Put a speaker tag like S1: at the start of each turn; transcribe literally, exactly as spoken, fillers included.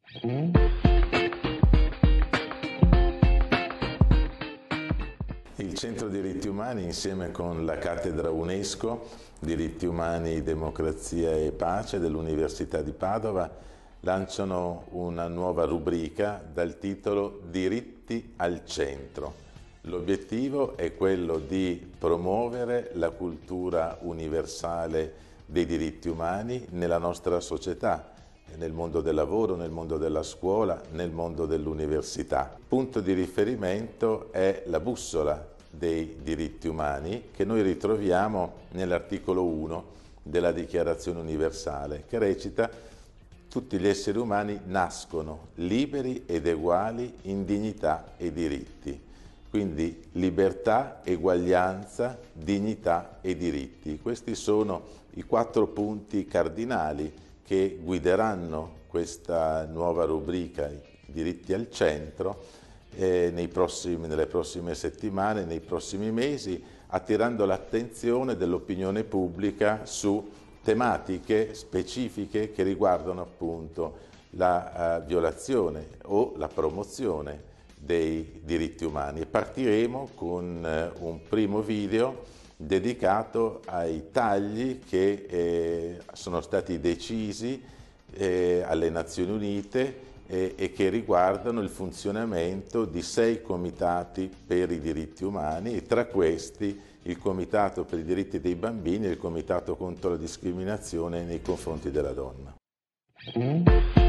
S1: Il Centro Diritti Umani, insieme con la cattedra UNESCO, Diritti Umani, Democrazia e Pace dell'Università di Padova, lanciano una nuova rubrica dal titolo Diritti al centro. L'obiettivo è quello di promuovere la cultura universale dei diritti umani nella nostra società, nel mondo del lavoro, nel mondo della scuola, nel mondo dell'università. Punto di riferimento è la bussola dei diritti umani che noi ritroviamo nell'articolo uno della Dichiarazione Universale, che recita: tutti gli esseri umani nascono liberi ed eguali in dignità e diritti. Quindi libertà, eguaglianza, dignità e diritti. Questi sono i quattro punti cardinali che guideranno questa nuova rubrica, i diritti al centro, eh, nei prossimi, nelle prossime settimane, nei prossimi mesi, attirando l'attenzione dell'opinione pubblica su tematiche specifiche che riguardano appunto la uh, violazione o la promozione dei diritti umani. E partiremo con uh, un primo video dedicato ai tagli che eh, sono stati decisi eh, alle Nazioni Unite eh, e che riguardano il funzionamento di sei comitati per i diritti umani, e tra questi il Comitato per i diritti dei bambini e il Comitato contro la discriminazione nei confronti della donna.